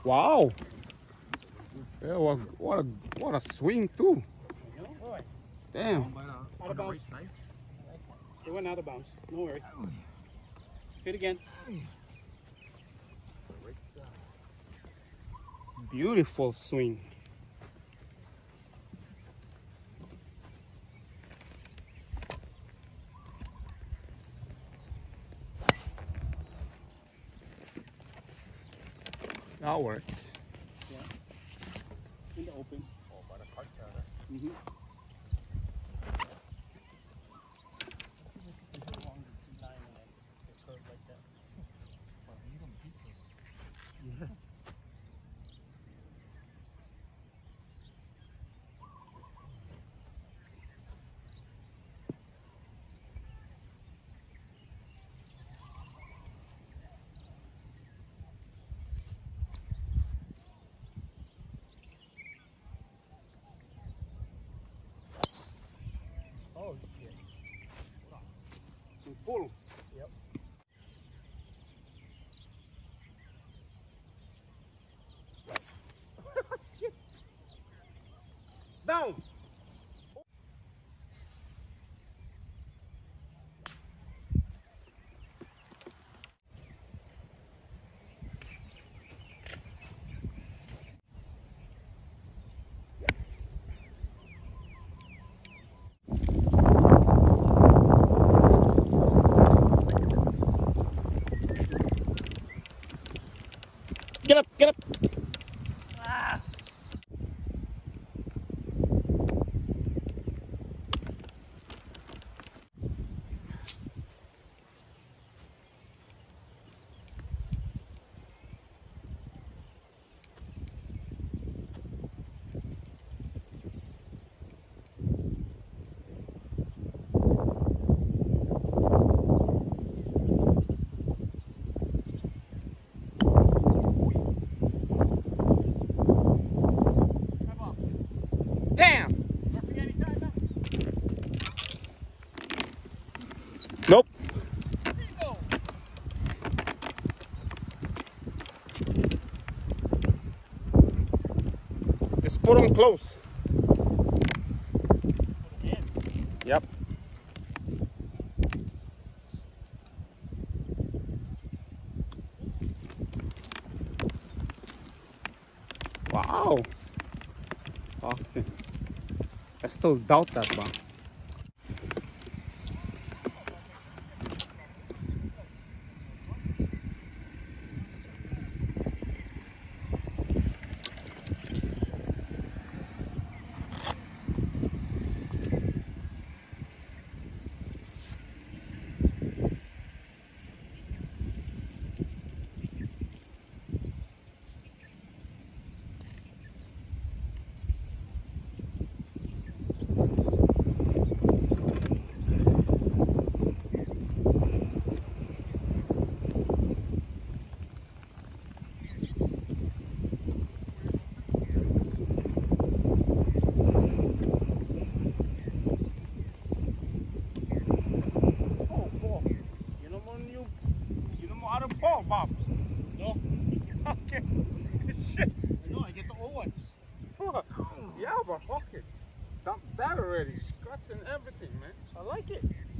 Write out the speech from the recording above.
Wow. Yeah, what a swing too. Damn. Out of bounds. It went out of bounds. No worry. Hit again. Beautiful swing. That worked. Yeah. In the open. Oh, by the cart counter. Mm-hmm. Yeah. Oh shit. Pull. Yep. Shit. Down. Get up, get up. Ah. Damn. Nope. Just put them close. Yep. Wow. Okay. I still doubt that one. Out of ball, Bob. No. Okay. Shit. No, I get the old ones. Fuck. Yeah, but fuck it. That already scratching everything, man. I like it.